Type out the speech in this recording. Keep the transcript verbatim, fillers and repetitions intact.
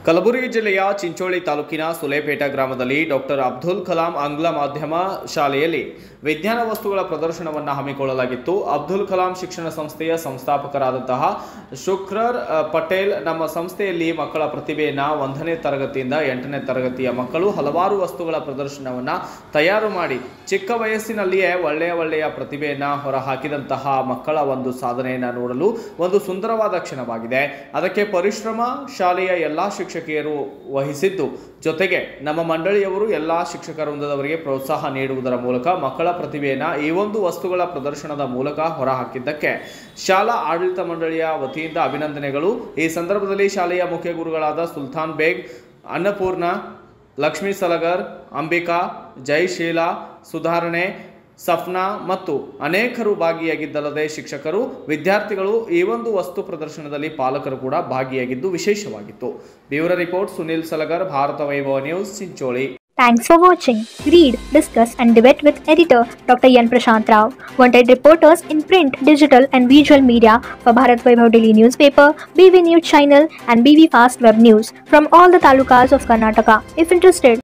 ಕಲಬುರಗಿ ಜಿಲ್ಲೆಯ ಚಿಂಚೋಳಿ ತಾಲೂಕಿನ ಸುಲೇಪೇಟ ಗ್ರಾಮದಲ್ಲಿ ಡಾಕ್ಟರ್ ಅಬ್ದುಲ್ ಕಲಾಂ ಆಂಗ್ಲ ಮಾಧ್ಯಮ ಶಾಲೆಯಲ್ಲಿ ವಿಜ್ಞಾನ ವಸ್ತುಗಳ ಪ್ರದರ್ಶನವನ್ನು ಹಮ್ಮಿಕೊಳ್ಳಲಾಗಿತ್ತು. ಅಬ್ದುಲ್ ಕಲಾಂ ಶಿಕ್ಷಣ ಸಂಸ್ಥೆಯ ಸಂಸ್ಥಾಪಕರಾದಂತಹ ಶುಕ್ರರ್ ಪಟೇಲ್ ನಮ್ಮ ಸಂಸ್ಥೆಯಲ್ಲಿ ಮಕ್ಕಳ ಪ್ರತಿಭೆಯನ್ನು ಒಂದನೇ ತರಗತಿಯಿಂದ ಎಂಟನೇ ತರಗತಿಯ ಮಕ್ಕಳು ಹಲವಾರು ವಸ್ತುಗಳ ಪ್ರದರ್ಶನವನ್ನು ತಯಾರು ಮಾಡಿ ಚಿಕ್ಕ ವಯಸ್ಸಿನಲ್ಲಿಯೇ ಒಳ್ಳೆಯ ಒಳ್ಳೆಯ ಪ್ರತಿಭೆಯನ್ನು ಹೊರಹಾಕಿದಂತಹ ಮಕ್ಕಳ ಒಂದು ಸಾಧನೆಯನ್ನು ನೋಡಲು ಒಂದು ಸುಂದರವಾದ ಕ್ಷಣವಾಗಿದೆ. ಅದಕ್ಕೆ ಪರಿಶ್ರಮ ಶಾಲೆಯ ಎಲ್ಲ ಶಿಕ್ಷಕಿಯರು ವಹಿಸಿದ್ದು, ಜೊತೆಗೆ ನಮ್ಮ ಮಂಡಳಿಯವರು ಎಲ್ಲ ಶಿಕ್ಷಕ ವೃಂದದವರಿಗೆ ಪ್ರೋತ್ಸಾಹ ನೀಡುವುದರ ಮೂಲಕ ಮಕ್ಕಳ ಪ್ರತಿಭೆಯನ್ನು ಈ ಒಂದು ವಸ್ತುಗಳ ಪ್ರದರ್ಶನದ ಮೂಲಕ ಹೊರಹಾಕಿದ್ದಕ್ಕೆ ಶಾಲಾ ಆಡಳಿತ ಮಂಡಳಿಯ ವತಿಯಿಂದ ಅಭಿನಂದನೆಗಳು. ಈ ಸಂದರ್ಭದಲ್ಲಿ ಶಾಲೆಯ ಮುಖ್ಯ ಗುರುಗಳಾದ ಸುಲ್ತಾನ್ ಬೇಗ್, ಅನ್ನಪೂರ್ಣ, ಲಕ್ಷ್ಮೀ ಸಲಗರ್, ಅಂಬಿಕಾ, ಜಯಶೀಲಾ, ಸುಧಾರಣೆ, ಸಫ್ನಾ ಮತ್ತು ಅನೇಕರು ಭಾಗಿಯಾಗಿದ್ದಲ್ಲದೆ ಶಿಕ್ಷಕರು, ವಿದ್ಯಾರ್ಥಿಗಳು ಈ ಒಂದು ವಸ್ತು ಪ್ರದರ್ಶನದಲ್ಲಿ ಪಾಲಕರು ಕೂಡ ಭಾಗಿಯಾಗಿದ್ದು ವಿಶೇಷವಾಗಿತ್ತು. Bureau report Sunil Salagar, Bharat Vaibhav news, Chincholi. Thanks for watching. Read, discuss and debate with editor Doctor Yan Prashant Rao. Wanted reporters in print, digital and visual media for Bharat Vaibhav Daily Newspaper, B V News Channel and B V Fast Web News from all the talukas of Karnataka. If interested,